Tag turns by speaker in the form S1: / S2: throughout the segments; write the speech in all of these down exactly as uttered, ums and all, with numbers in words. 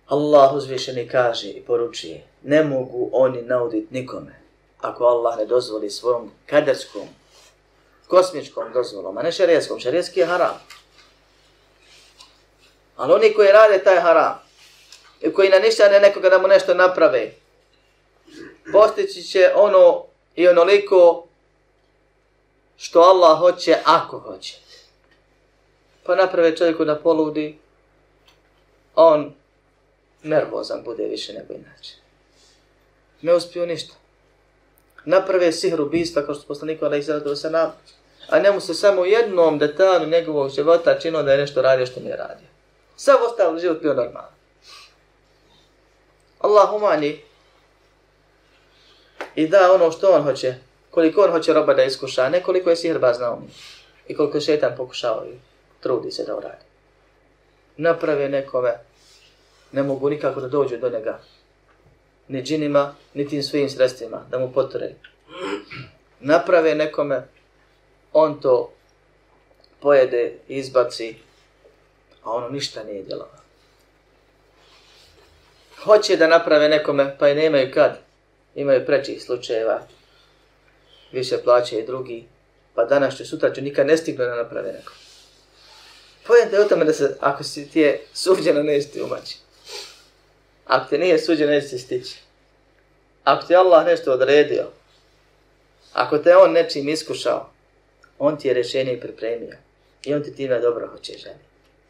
S1: Allah uzvišeni kaže i poručuje, ne mogu oni nauditi nikome, ako Allah ne dozvoli svojom kaderskom, kosmičkom dozvolom, a ne šerijskom. Šerijski je haram. Ali oni koji rade taj haram, i koji naništane nekoga da mu nešto naprave, postići će ono i onoliko što Allah hoće, ako hoće. Pa naprave čovjeku da poludi, on nervozan bude više nego inače. Ne uspiju ništa. Naprave sihr ubistva, kao što poslaniku alejhi salatu vesselam, a njemu se samo u jednom detalju njegovog života činilo da je nešto radio što nije radio. Sav ostali život bio normalan. Allah umanji i da ono što on hoće, koliko on hoće roba da iskuša, ne koliko je sihrba znao mi i koliko je šetan pokušao i trudi se da uradi. Naprave nekome, ne mogu nikako da dođu do njega, ni džinima, ni tim svojim sredstvima, da mu poture. Naprave nekome, on to pojede, izbaci, a ono ništa nije djelovalo. Hoće da naprave nekome, pa i nemaju kad. Imaju prečih slučajeva, više plaće i drugi, pa danas ću, sutra ću, nikad ne stignu da naprave nekome. Pojenta je o tome da se, ako si ti je suđeno, neće ti umaći. Ako ti nije suđeno, neće ti stići. Ako ti Allah nešto odredio, ako te on nečim iskušao, on ti je rješenje pripremio i on ti time dobro hoće želi.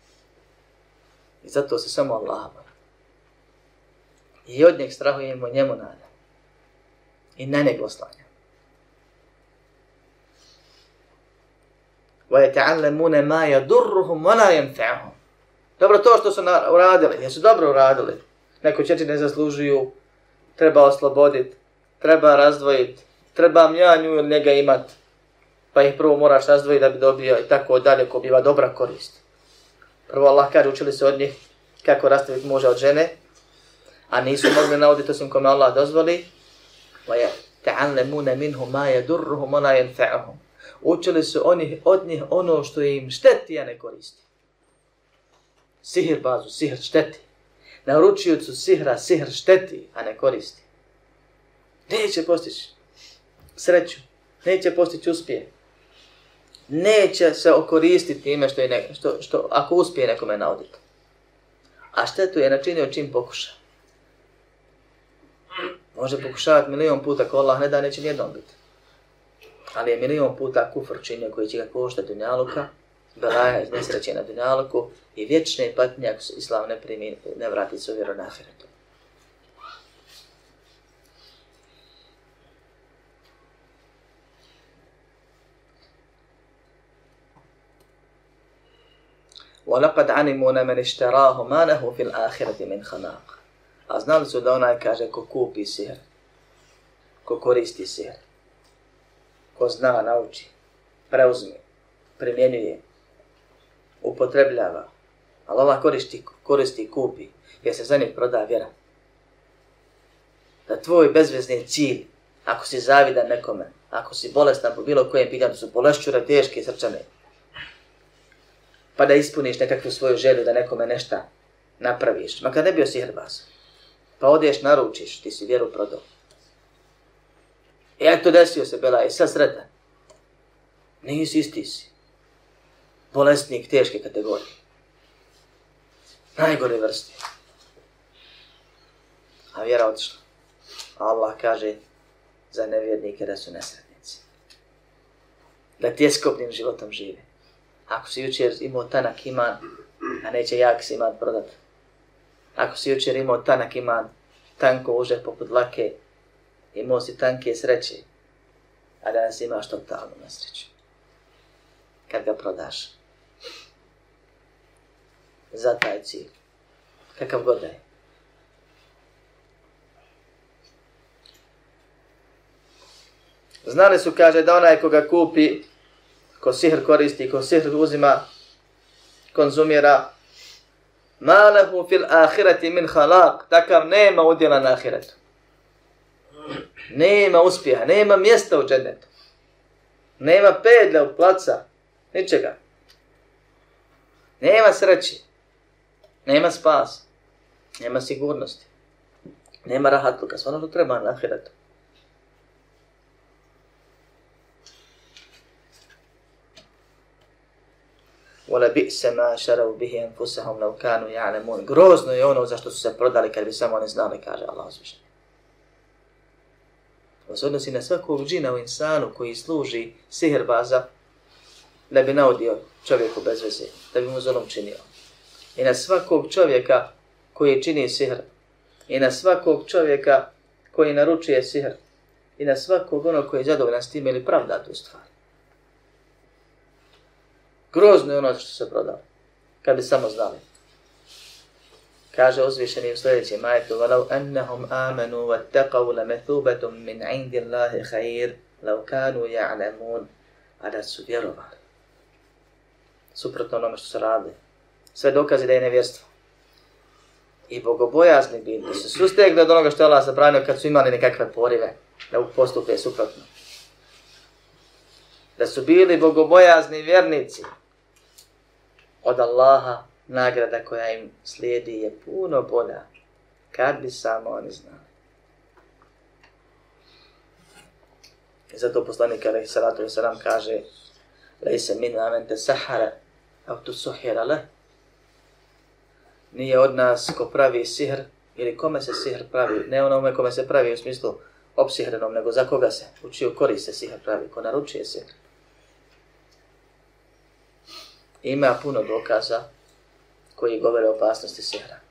S1: I zato se samo Allah bojimo. I od njeg strahujemo, njemu nada. I na njeg oslanja. وَيَتَعَلَّمُونَ مَا يَدُرُّهُمْ وَلَا يَنْفَعُهُمْ. Dobro to što su uradili, jesu dobro uradili. Neko čeči ne zaslužuju, treba osloboditi, treba razdvojiti, treba mjanju ili njega imat, pa ih prvo moraš razdvojiti da bi dobio i tako dalje, ko biva dobra korist. Prvo Allah kaže, učili se od njih kako rastaviti muža od žene, a nisu mogli nauditi osim kome Allah dozvoli. وَيَتَعَلَّمُونَ مِنْهُ مَا يَدُرُّهُمْ وَلَا يَنْفَعُهُمْ. Učili su oni od njih ono što im šteti, a ne koristi. Sihr bazu, sihr šteti. Naručiocu sihra, sihr šteti, a ne koristi. Neće postići sreću, neće postići uspjeh. Neće se okoristiti time što, je ne, što, što ako uspije nekome nauditi. A štetu je načinio čim pokuša. Može pokušavati milion puta, ko Allah ne da, neće nijednom biti. Ali je milion puta kufr činio koji će ga koštati dunjaluka, belaja iz nesreće na dunjaluku i vječne patnje ako se Islam ne primi, ne vrati se u vjeru na ahiretu. وَلَقَدْ عَنِمُونَ مَنِ اشْتَرَاهُ مَا لَهُ فِي الْآخِرَةِ مِنْ خَلَاقٍ. A znali su da onaj kaže ko kupi sihr, ko koristi sihr, ko zna, nauči, preuzme, primjenjuje, upotrebljava, ali Allah koristi, koristi i kupi, jer se za njih proda vjera. Da tvoj bezvezni cilj, ako si zavidan nekome, ako si bolestan po bilo kojem pitanju, su bolešćure teške i srčane, pa da ispuniš nekakvu svoju želju da nekome nešto napraviš, makar ne bio sihrbaz, pa odeš, naručiš, ti si vjeru prodao. I eto desio se bela i sad sretan. Nisi isti si. Bolesnik teške kategorije. Najgore vrste. A vjera otišla. Allah kaže za nevjernike da su nesretnici. Da tjeskobnim životom žive. Ako si jučer imao tanak iman, a neće jak si iman prodat. Ako si jučer imao tanak iman, tanko uže poput lake, imao si tanke sreće, a danas imaš totalnu nesreću. Kad ga prodaš. Za taj cilj. Kakav god da je. Znali su, kaže, da onaj koga kupi, ko sihr koristi, ko sihr uzima, konzumira, ma lehu fil ahireti min halak, takav nema udjela na ahiretu. Nema uspjeha, nema mjesta u džennetu. Nema pedlja u placa, ničega. Nema sreći, nema spasa. Nema sigurnosti. Nema rahatluka. Sve ono što treba na ahiretu. Wala bi'sa ma šarav bihi anfusahum law kanu ya'lamun. Grozno je ono zašto su se prodali kad bi samo oni znali, kaže Allah uzvišeni. Ovo se odnosi na svakog džina u insanu koji služi sihirbaza da bi naudio čovjeku bez veze, da bi mu zulum činio. I na svakog čovjeka koji čini sihr. I na svakog čovjeka koji naručuje sihr. I na svakog onog koji je zadovoljan s tim ili pravda tu stvar. Grozno je ono što se prodali, kad bi samo znali. Kaže uzvišeni u sljedećem ajetu: وَلَوْ أَنَّهُمْ آمَنُوا وَاتَّقَوْا لَمَثُوبَةٌ مِنْ عِنْدِ اللَّهِ خَيْرٌ لَوْ كَانُوا يَعْلَمُونَ. A da su vjerovali. Suprotno onome što su radili. Sve dokazi da je nevjerstvo. I bogobojazni bili, da su sustegli od onoga što je Allah zabranio kad su imali nekakve porive, da postupe suprotno. Da su bili bogobojazni vjernici, od Allaha nagrada koja im slijedi je puno bolja, kad bi samo oni znali. I zato poslanik alejhi salatu vesselam kaže: "Lejse minna men tesahara aw tusuhira leh." Nije od nas ko pravi sihr ili kome se sihr pravi, ne onome kome se pravi u smislu opsihrenom, nego za koga se, u čiju korist se sihr pravi, ko naručuje sihr. Ima puno dokaza koji govore o opasnosti sihra.